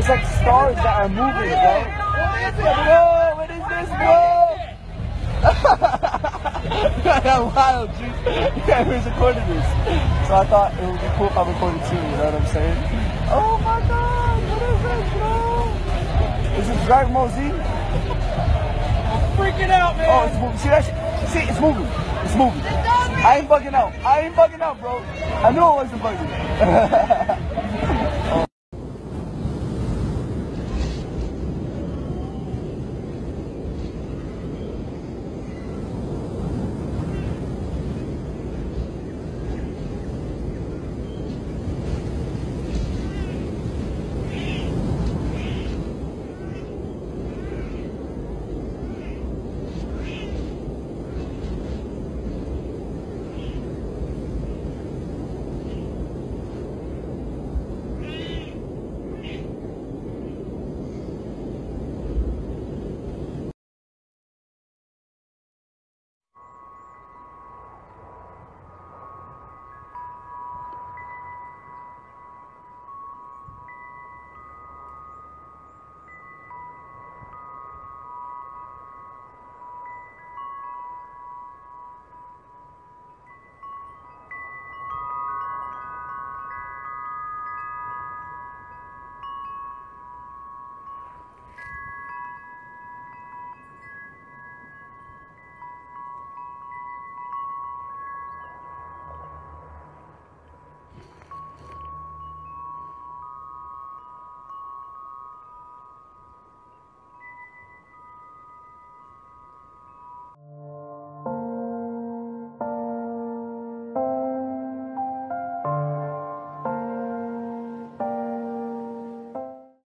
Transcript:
It's like stars that are moving, bro. Whoa, what is this, bro? That's wild, G. Yeah, who's recording this? So I thought it would be cool if I recorded too, you know what I'm saying? Oh my god, what is this, bro? Is it Dragon Ball Z? I'm freaking out, man. Oh, it's moving. See that shit? See, it's moving. It's moving. I ain't bugging out. I ain't bugging out, bro. I knew I wasn't bugging.